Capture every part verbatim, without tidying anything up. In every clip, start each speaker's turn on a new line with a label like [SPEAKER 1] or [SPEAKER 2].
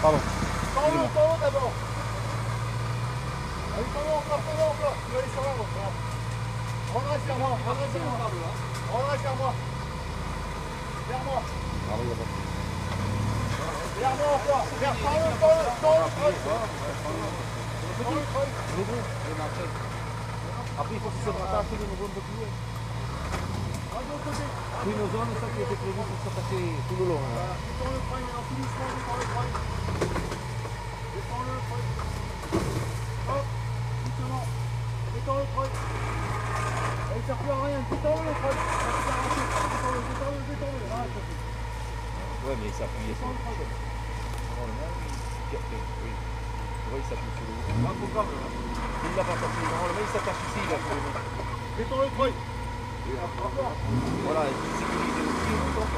[SPEAKER 1] Pardon.
[SPEAKER 2] Tends-le, tends-le d'abord. Allez, tends-le encore, tends-le encore. Tu vas aller sur la route. Redresse vers moi, redresse vers moi. Redresse vers moi. Vers moi.
[SPEAKER 1] Ah oui, il y a pas de...
[SPEAKER 2] Vers moi encore. Vers, tends-le, tends-le, tends-le, tends-le. Tends-le, tends-le.
[SPEAKER 1] Après, il faut qu'ils se rattachent dans nos zones de pluie. C'est une zone, ça qui était prévu pour s'attacher tout le long.
[SPEAKER 2] Voilà, descends le frein, maintenant tout doucement, descends le frein. Descends le frein. Hop, doucement. Descends le frein. Et il ne sert plus à rien, descends le frein. Descends-le, descends-le, descends-le. Ah, ça fait.
[SPEAKER 1] Ouais, mais il s'appuie sur le frein. Normalement, il capte. Oui. Oui, il s'appuie sur le haut. Ah, faut pas. Il l'a pas attaché. Normalement, il s'attache ici, là, pour le mettre.
[SPEAKER 2] Descends le frein.
[SPEAKER 1] Voilà, il sécurise le pied, on tombe.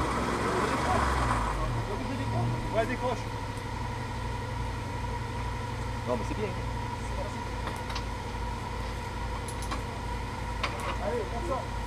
[SPEAKER 2] Ouais, décroche.
[SPEAKER 1] Non, mais c'est bien.
[SPEAKER 2] Allez, on sort.